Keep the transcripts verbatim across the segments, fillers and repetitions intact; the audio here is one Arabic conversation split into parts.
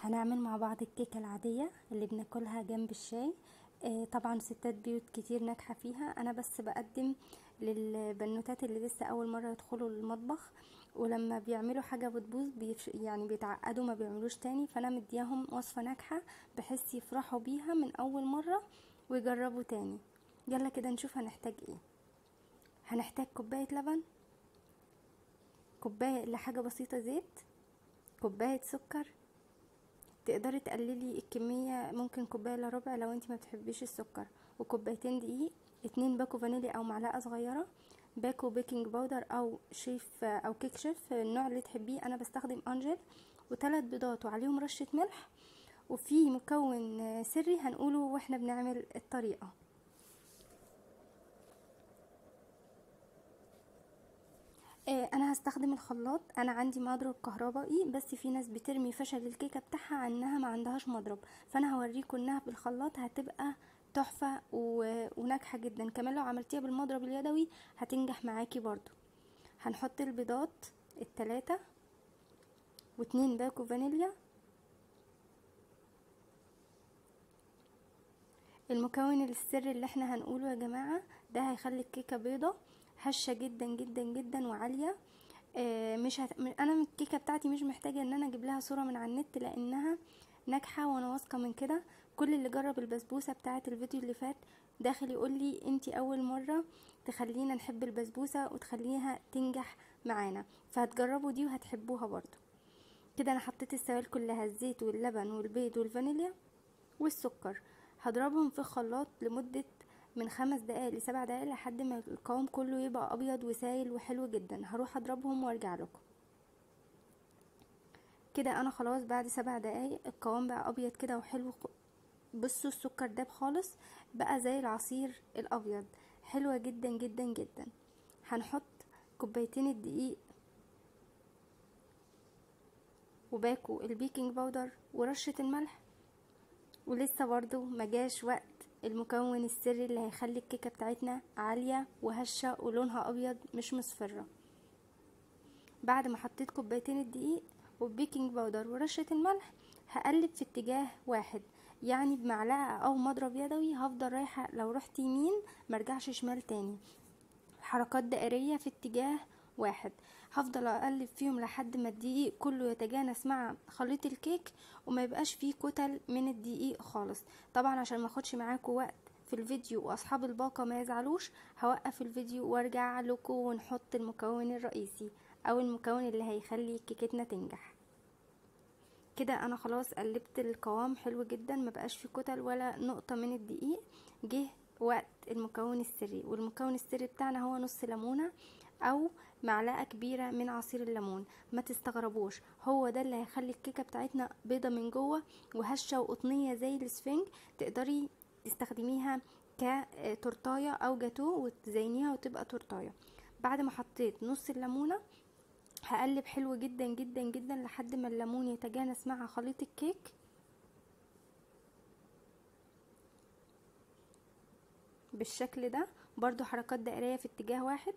هنعمل مع بعض الكيكة العادية اللي بناكلها جنب الشاي. آه، طبعا ستات بيوت كتير ناجحة فيها، انا بس بقدم للبنوتات اللي لسه اول مرة يدخلوا المطبخ، ولما بيعملوا حاجة بتبوظ بيفش يعني بيتعقدوا ما بيعملوش تاني، فانا مدياهم وصفة ناجحة بحيث يفرحوا بيها من اول مرة ويجربوا تاني. يلا كده نشوف هنحتاج ايه. هنحتاج كوباية لبن، كوباية الا حاجة بسيطة زيت، كوباية سكر، تقدري تقللي الكمية ممكن كوباية الا ربع لو انت ما بتحبيش السكر، وكوبايتين دقيق، اتنين باكو فانيليا او معلقة صغيرة، باكو بيكنج باودر او شيف او كيك شيف النوع اللي تحبيه، انا بستخدم انجل، وثلاث بيضات وعليهم رشة ملح. وفي مكون سري هنقوله واحنا بنعمل الطريقة. آه، انا هستخدم الخلاط، انا عندي مضرب كهربائي، بس في ناس بترمي فشل الكيكه بتاعها عنها ما عندهاش مضرب، فانا هوريكم انها بالخلاط هتبقى تحفه و... وناجحه جدا. كمان لو عملتيها بالمضرب اليدوي هتنجح معاكي برضو. هنحط البيضات التلاتة واتنين باكو فانيليا. المكون السري اللي احنا هنقوله يا جماعه ده هيخلي الكيكه بيضه هشه جدا جدا جدا وعاليه. آه، مش هت... انا من الكيكه بتاعتي مش محتاجه ان انا اجيب لها صوره من على النت لانها ناجحه وانا واثقه من كده. كل اللي جرب البسبوسه بتاعه الفيديو اللي فات داخل يقول لي انتي اول مره تخلينا نحب البسبوسه وتخليها تنجح معانا، فهتجربوا دي وهتحبوها برضو. كده انا حطيت السوائل كلها، الزيت واللبن والبيض والفانيليا والسكر، هضربهم في الخلاط لمدة من خمس دقايق لسبع دقايق لحد ما القوام كله يبقى ابيض وسايل وحلو جدا. هروح اضربهم وارجع لكم. كده انا خلاص بعد سبع دقايق القوام بقى ابيض كده وحلو. بصوا السكر داب خالص، بقى زي العصير الابيض، حلوة جدا جدا جدا. هنحط كوبايتين الدقيق وباكو البيكنج باودر ورشة الملح، ولسه برضو مجاش وقت المكون السري اللي هيخلي الكيكة بتاعتنا عالية وهشة ولونها ابيض مش مصفرة. بعد ما حطيت كوبايتين الدقيق والبيكنج باودر ورشة الملح هقلب في اتجاه واحد، يعني بمعلقة او مضرب يدوي هفضل رايحة، لو رحت يمين مرجعش شمال تاني، حركات دائرية في اتجاه واحد. هفضل اقلب فيهم لحد ما الدقيق كله يتجانس مع خليط الكيك وما يبقاش فيه كتل من الدقيق خالص. طبعا عشان ما اخدش معاكم وقت في الفيديو واصحاب الباقة ما يزعلوش، هوقف الفيديو وارجع لكم ونحط المكون الرئيسي او المكون اللي هيخلي كيكتنا تنجح. كده انا خلاص قلبت القوام حلو جدا، ما بقاش فيه كتل ولا نقطة من الدقيق. جه وقت المكون السري، والمكون السري بتاعنا هو نص ليمونة او معلقة كبيرة من عصير الليمون. ما تستغربوش، هو ده اللي هيخلي الكيكة بتاعتنا بيضة من جوه وهشة وقطنية زي الاسفنج. تقدري تستخدميها كتورتاية او جاتو وتزينيها وتبقى تورتاية. بعد ما حطيت نص الليمونة هقلب حلو جدا جدا جدا لحد ما الليمون يتجانس مع خليط الكيك بالشكل ده، برضو حركات دائرية في اتجاه واحد.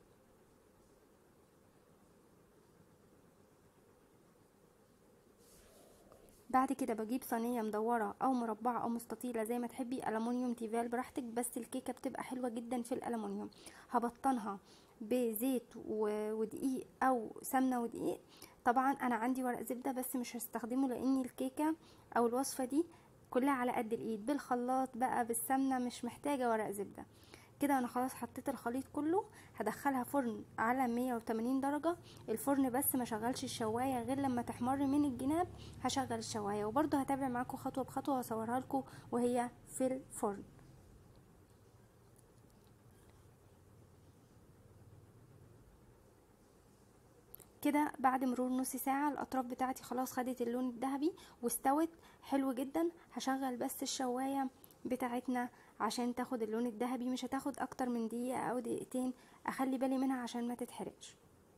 بعد كده بجيب صينية مدورة او مربعة او مستطيلة زي ما تحبي، ألمونيوم تيفال براحتك، بس الكيكة بتبقى حلوة جدا في الألمونيوم. هبطنها بزيت ودقيق او سمنة ودقيق. طبعا انا عندي ورق زبدة بس مش هستخدمه لان الكيكة او الوصفة دي كلها على قد الايد، بالخلاط بقى بالسمنة مش محتاجة ورق زبدة. كده انا خلاص حطيت الخليط كله، هدخلها فرن على مية وتمانين درجة. الفرن بس ما شغلش الشواية غير لما تحمر من الجناب هشغل الشواية، وبرضه هتابع معاكم خطوة بخطوة واصورها لكم وهي في الفرن. كده بعد مرور نص ساعة الاطراف بتاعتي خلاص خدت اللون الذهبي واستوت حلو جدا. هشغل بس الشواية بتاعتنا عشان تاخد اللون الذهبي، مش هتاخد اكتر من دقيقة او دقيقتين، اخلي بالي منها عشان ما تتحرقش.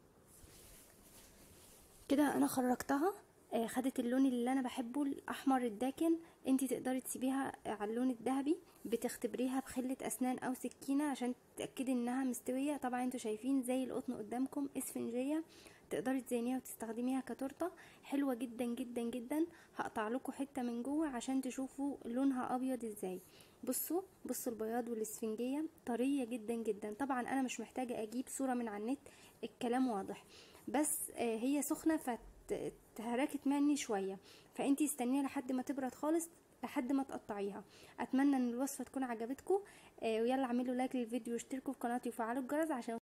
كده انا خرجتها، آه، خدت اللون اللي انا بحبه الاحمر الداكن. انتي تقدري تسيبيها على اللون الذهبي، بتختبريها بخلة اسنان او سكينة عشان تتأكدي انها مستوية. طبعا انتوا شايفين زي القطن قدامكم اسفنجية، تقدري تزينيها وتستخدميها كتورته حلوه جدا جدا جدا. هقطع لكم حته من جوه عشان تشوفوا لونها ابيض ازاي. بصوا بصوا البياض والاسفنجيه طريه جدا جدا. طبعا انا مش محتاجه اجيب صوره من على النت، الكلام واضح، بس آه هي سخنه فتهركت مني شويه، فانتي استنيها لحد ما تبرد خالص لحد ما تقطعيها. اتمنى ان الوصفه تكون عجبتكم، آه ويلا اعملوا لايك للفيديو واشتركوا في قناتي وفعلوا الجرس عشان